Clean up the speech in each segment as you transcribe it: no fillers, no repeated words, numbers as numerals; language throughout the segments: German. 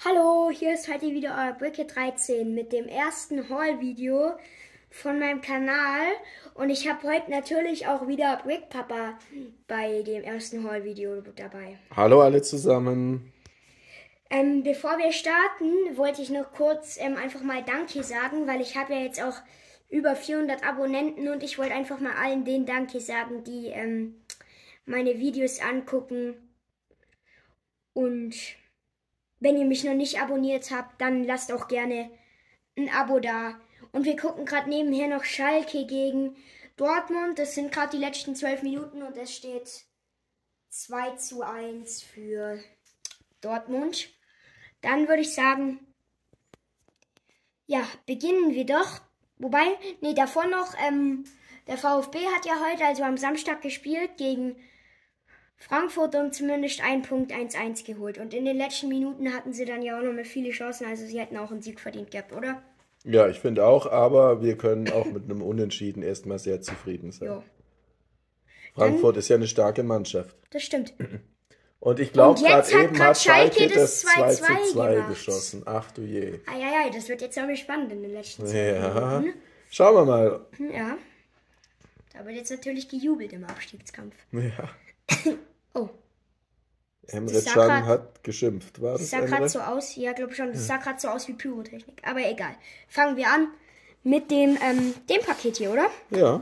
Hallo, hier ist heute wieder euer Bricket13 mit dem ersten Haul-Video von meinem Kanal. Und ich habe heute natürlich auch wieder Brick Papa bei dem ersten Haul-Video dabei. Hallo alle zusammen. Bevor wir starten, wollte ich noch kurz einfach mal Danke sagen, weil ich habe ja jetzt auch über 400 Abonnenten und ich wollte einfach mal allen denen Danke sagen, die meine Videos angucken. Und wenn ihr mich noch nicht abonniert habt, dann lasst auch gerne ein Abo da. Und wir gucken gerade nebenher noch Schalke gegen Dortmund. Das sind gerade die letzten 12 Minuten und es steht 2:1 für Dortmund. Dann würde ich sagen, ja, beginnen wir doch. Wobei, nee, davor noch, der VfB hat ja heute, also am Samstag, gespielt gegen Frankfurt und zumindest einen Punkt 1:1 geholt. Und in den letzten Minuten hatten sie dann ja auch noch mal viele Chancen, also sie hätten auch einen Sieg verdient gehabt, oder? Ja, ich finde auch, aber wir können auch mit einem Unentschieden erstmal sehr zufrieden sein. Jo. Frankfurt ist ja eine starke Mannschaft. Das stimmt. Und ich glaube, Und jetzt gerade eben hat Schalke das 2:2 2:2 gemacht. geschossen. Ach du je. Eieiei, das wird jetzt aber spannend in den letzten 2 Ja, Minuten. schauen wir mal. Ja. Da wird jetzt natürlich gejubelt im Abstiegskampf. Ja. Oh. Emre Das sah Can grad- hat geschimpft, war Das das sah gerade Emre? so aus, ja, glaube schon, das sah gerade so aus wie Pyrotechnik. Aber egal. Fangen wir an mit dem Paket hier, oder? Ja.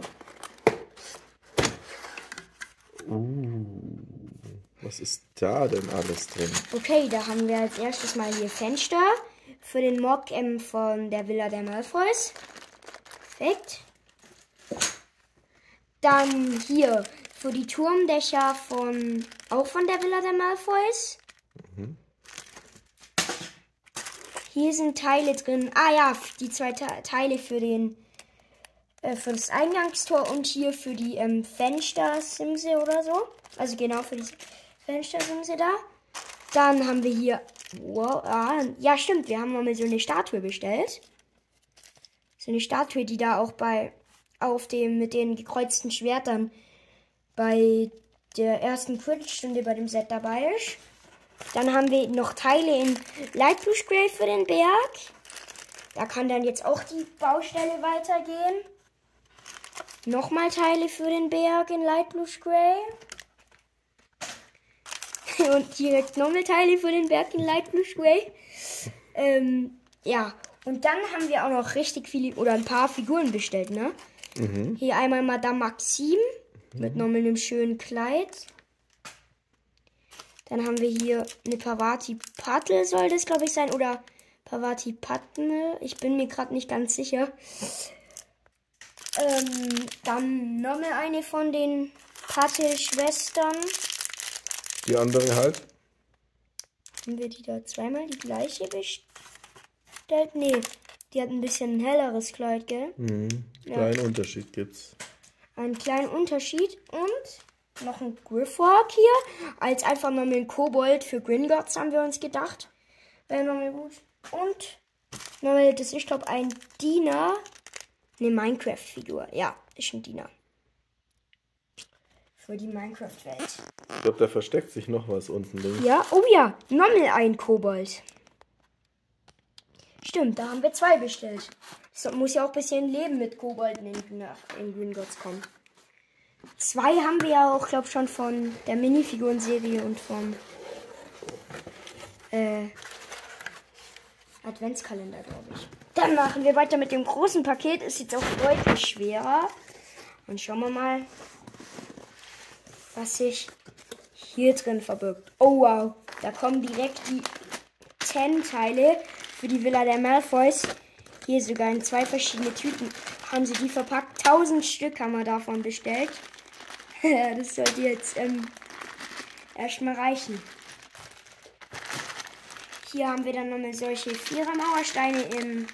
Was ist da denn alles drin? Okay, da haben wir als erstes mal hier Fenster für den Mock von der Villa der Malfoys. Perfekt. Dann hier für die Turmdächer auch von der Villa der Malfoys. Hier sind Teile drin. Ah ja, die 2 Teile für für das Eingangstor und hier für die Fenstersimse oder so. Also genau für die Fenstersimse da. Dann haben wir hier, wow, ja stimmt, wir haben mal so eine Statue bestellt. So eine Statue, die da auch mit den gekreuzten Schwertern bei der ersten Quidditch-Stunde bei dem Set dabei ist. Dann haben wir noch Teile in Light Blue Grey für den Berg. Da kann dann jetzt auch die Baustelle weitergehen. Nochmal Teile für den Berg in Light Blue Grey. Und direkt nochmal Teile für den Berg in Light Blue Grey. Ja, und dann haben wir auch noch richtig viele oder ein paar Figuren bestellt, ne? Hier einmal Madame Maxime mit nochmal einem schönen Kleid. Dann haben wir hier eine Pavati Patel, soll das glaube ich sein, oder Pavati Padme. Ich bin mir gerade nicht ganz sicher. Dann nochmal eine von den Patel-Schwestern. Die andere halt? Haben wir die da zweimal die gleiche bestellt? Nee, die hat ein bisschen ein helleres Kleid, gell? Kleinen Unterschied gibt's. Einen kleinen Unterschied und noch ein Griffhawk hier. Als einfach nochmal ein Kobold für Gringotts haben wir uns gedacht. Wäre nochmal gut. Und nochmal, das ist glaube ein Diener. Eine Minecraft-Figur. Ja, ist ein Diener. Für die Minecraft-Welt. Ich glaube, da versteckt sich noch was unten links. Ja, oh ja, nochmal ein Kobold. Stimmt, da haben wir 2 bestellt. Es muss ja auch ein bisschen Leben mit Kobolden in Gringotts kommen. 2 haben wir ja auch, glaube ich, schon von der Minifiguren-Serie und vom Adventskalender, glaube ich. Dann machen wir weiter mit dem großen Paket. Ist jetzt auch deutlich schwerer. Und schauen wir mal, was sich hier drin verbirgt. Oh wow, da kommen direkt die 10 Teile für die Villa der Malfoys. Hier sogar in 2 verschiedene Tüten haben sie die verpackt. 1000 Stück haben wir davon bestellt. Das sollte jetzt erstmal reichen. Hier haben wir dann nochmal solche 4er Mauersteine in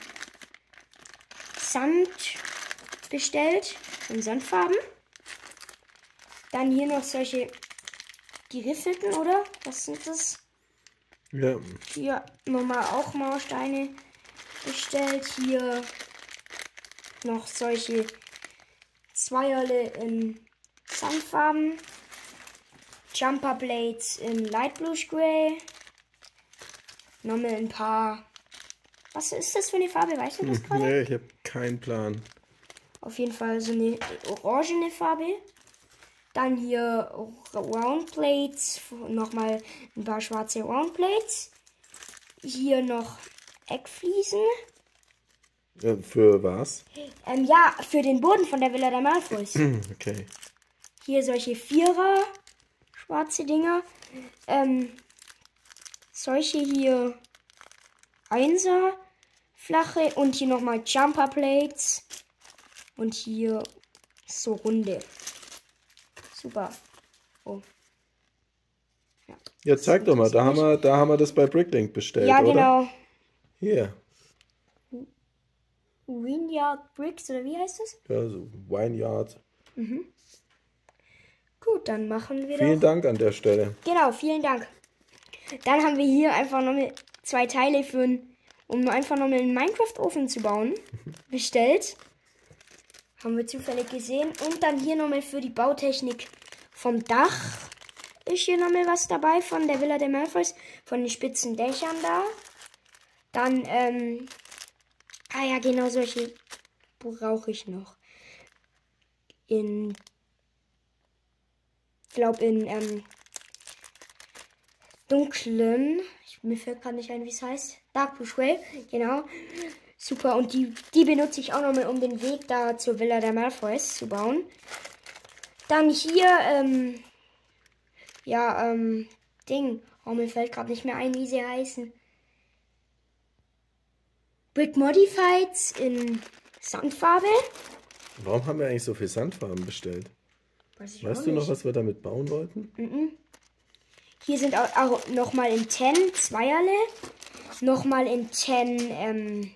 Sand bestellt, in Sandfarben. Dann hier noch solche geriffelten, oder? Was sind das? Ja. Hier nochmal auch Mauersteine bestellt. Hier noch solche Zweierle in Sandfarben. Jumper Blades in Light Blue Grey. nochmal ein paar... Was ist das für eine Farbe? Weißt du das gerade? Nee, ich habe keinen Plan. Auf jeden Fall so eine orangene Farbe. Dann hier Round Plates. Nochmal ein paar schwarze Round Plates. Hier noch Eckfliesen. Für was? Ja, für den Boden von der Villa der Malfoys. Okay. Hier solche Vierer schwarze Dinger. Solche hier Einser flache und hier nochmal Jumper Plates. Und hier so runde. Super. Oh. Ja, zeig doch mal, da haben wir das bei Bricklink bestellt, Ja, oder? genau. Hier. Vineyard Bricks, oder wie heißt das? Ja, so Vineyard. Gut, dann machen wir Vielen doch. Dank an der Stelle. Genau, vielen Dank. Dann haben wir hier einfach nochmal 2 Teile um einfach nochmal einen Minecraft-Ofen zu bauen. Bestellt. Haben wir zufällig gesehen. Und dann hier nochmal für die Bautechnik vom Dach. Ist hier nochmal was dabei von der Villa der Malfoys. Von den spitzen Dächern da. Dann, ja, genau solche brauche ich noch. Ich glaube in dunklen, mir fällt gerade nicht ein, wie es heißt. Dark Blue Grey, genau. Super, und die benutze ich auch nochmal, um den Weg da zur Villa der Malfoys zu bauen. Dann hier, Ding. Oh, mir fällt gerade nicht mehr ein, wie sie heißen. Brick Modifieds in Sandfarbe. Warum haben wir eigentlich so viel Sandfarben bestellt? Weißt du noch, was wir damit bauen wollten? Hier sind auch nochmal in 10 Zweierle. Nochmal in 10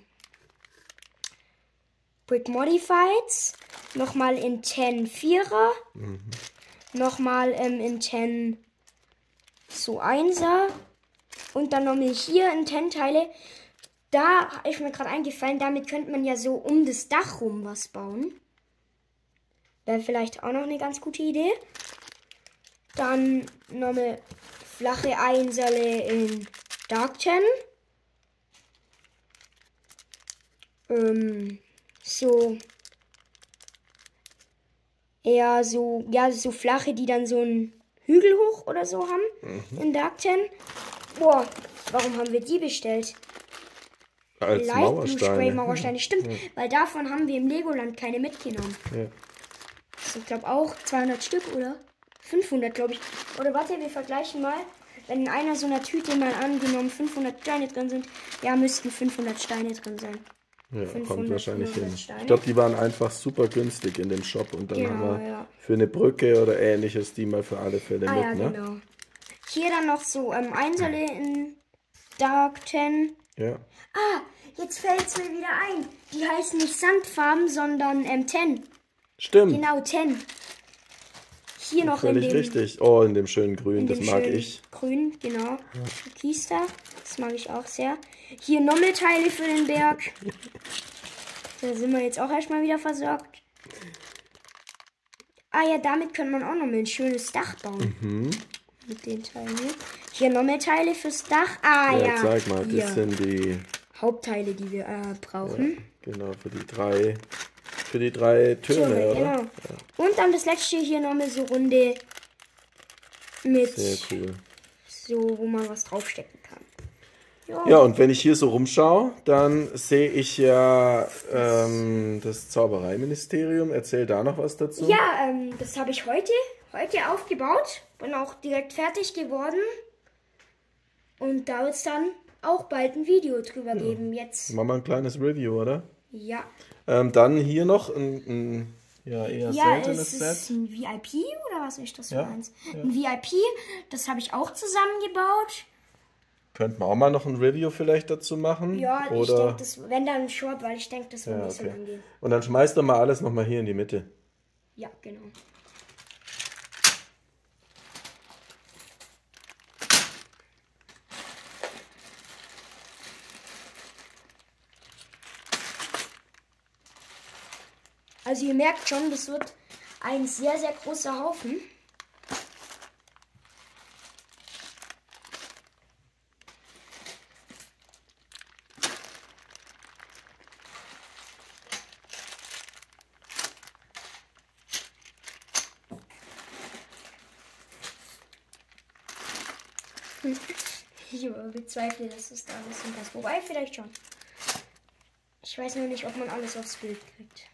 Brick Modifieds. Nochmal in 10 Vierer. Nochmal in 10 so Einser. Und dann nochmal hier in 10 Teile. Da ist mir gerade eingefallen, damit könnte man ja so um das Dach rum was bauen. Wäre vielleicht auch noch eine ganz gute Idee. Dann nochmal flache Einserle in Dark 10. So flache, die dann so einen Hügel hoch oder so haben in Dark 10. Boah, warum haben wir die bestellt? Als Light Blue Spray Mauersteine. Mauersteine, stimmt, weil davon haben wir im Legoland keine mitgenommen. Ja. Ich glaube auch 200 Stück oder 500, glaube ich. Oder warte, wir vergleichen mal. Wenn in einer so einer Tüte mal angenommen 500 Steine drin sind, ja, müssten 500 Steine drin sein. Ja, 500, kommt wahrscheinlich hin. Steine. Ich glaube, die waren einfach super günstig in dem Shop und dann Genau, haben wir ja. für eine Brücke oder ähnliches die mal für alle Fälle mit, Ja, ne? genau. Hier dann noch so Einserle in Dark 10. Ja. Jetzt fällt es mir wieder ein. Die heißen nicht Sandfarben, sondern 10. Stimmt. Genau, 10. Hier noch Völlig in dem, richtig. Oh, in dem schönen Grün, in das dem mag schönen ich. Grün, genau. Türkis da. Das mag ich auch sehr. Hier Nommelteile für den Berg. Da sind wir jetzt auch erstmal wieder versorgt. Ja, damit kann man auch noch mal ein schönes Dach bauen. Mit den Teilen hier. Hier Nommelteile fürs Dach. Ja. Zeig mal, Hier. das sind die Hauptteile, die wir brauchen. genau für die drei Töne, oder? Genau. Und dann das letzte hier nochmal so Runde mit Sehr cool. so, wo man was draufstecken kann. Ja, und wenn ich hier so rumschaue, dann sehe ich ja das Zaubereiministerium. Erzähl da noch was dazu. Ja, das habe ich heute aufgebaut. Bin auch direkt fertig geworden. Und da wird es dann auch bald ein Video drüber geben. Jetzt. Machen wir ein kleines Review, oder? Ja. Dann hier noch ein eher seltenes es Set. ist ein VIP oder was ist das für Ja, eins? ja. Ein VIP, das habe ich auch zusammengebaut. Könnten wir auch mal noch ein Review vielleicht dazu machen? Ja, ich oder? denke, das, wenn dann Short, weil ich denke, das wird Ja, nicht so okay. lang gehen. Und dann schmeißt doch mal alles nochmal hier in die Mitte. Ja, genau. Also ihr merkt schon, das wird ein sehr, sehr großer Haufen. Ich bezweifle, dass es da alles hinpasst. Wobei, vielleicht schon. Ich weiß nur nicht, ob man alles aufs Bild kriegt.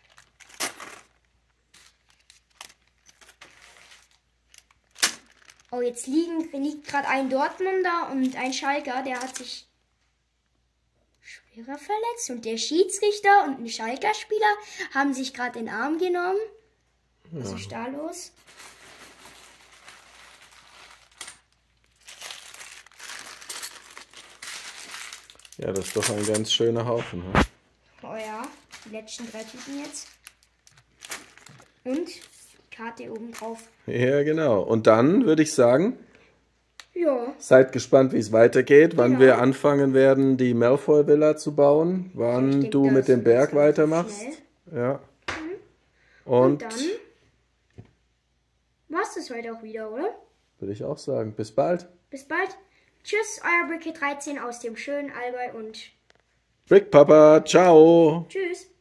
Oh, jetzt liegt gerade ein Dortmunder und ein Schalker, der hat sich schwerer verletzt. Und der Schiedsrichter und ein Schalker-Spieler haben sich gerade in den Arm genommen. Ja. Was ist da los? Ja, das ist doch ein ganz schöner Haufen. Ne? Oh ja, die letzten 3 Typen jetzt. Und Karte oben drauf. Ja, genau. Und dann würde ich sagen, ja. Seid gespannt, wie es weitergeht, wann wir anfangen werden, die Malfoy-Villa zu bauen, wann du mit dem Berg weitermachst. Ja. Und dann war es das heute auch wieder, oder? Würde ich auch sagen. Bis bald. Bis bald. Tschüss, euer Bricky 13 aus dem schönen Allgäu und Brick Papa, ciao. Tschüss.